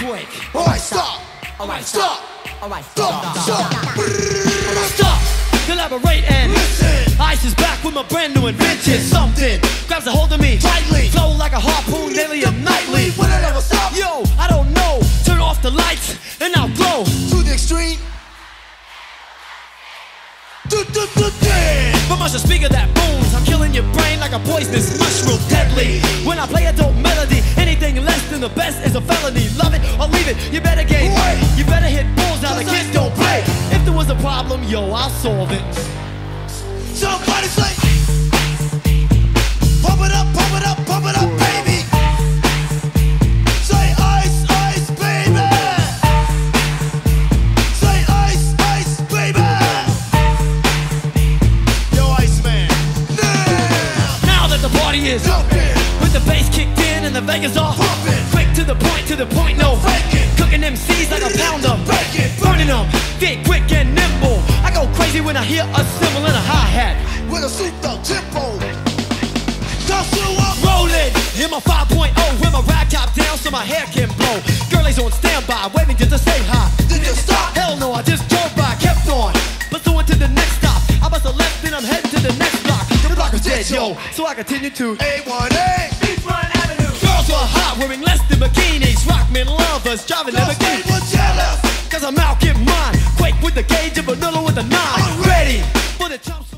quick. Alright, stop. Alright, Stop. Alright, Stop. Stop. Stop. Collaborate and Listen. Ice is back with my brand new invention. Something grabs a hold of me Tightly. flow like a harpoon daily and nightly. Will it ever stop? Yo, I don't know. Turn off the lights and I'll glow. To the extreme. But much a speaker that booms. I'm killing your brain like a poisonous mushroom, deadly. When I play a dope melody, anything less than the best is a felony. Love it or leave it, you better game. Wait. You better hit balls now, the kids don't play. If there was a problem, yo, I'll solve it. Somebody say, pump it up, pump it up, pump it up, baby. Say ice, ice, baby. Say ice, ice, baby. Yo, Iceman. Now that the party is Jumping, with the bass kicked in and the Vegas off, Pumping. quick to the point, no Faking. cooking MCs like a pounder, Breaking. burning them, get quick and nimble. I go crazy when I hear a cymbal and a hi-hat. with a souped up tempo. Toss you up. Rolling in my 5.0 with my rag top down so my hair can blow. Girlies on standby, waiting just to say hi. Did you stop? Hell no, I just drove by, kept on, pursuing to the next stop. I bust a left, then I'm heading to the next block. The block is dead, yo, so I continue to A1A. Beachfront Avenue. Girls were hot, wearing less than bikinis. Rockmen lovers, driving Cause they Lamborghinis. were jealous. Cause I'm out, get mine. Quake with the gauge and vanilla with a 9. I'm Ready for the jump.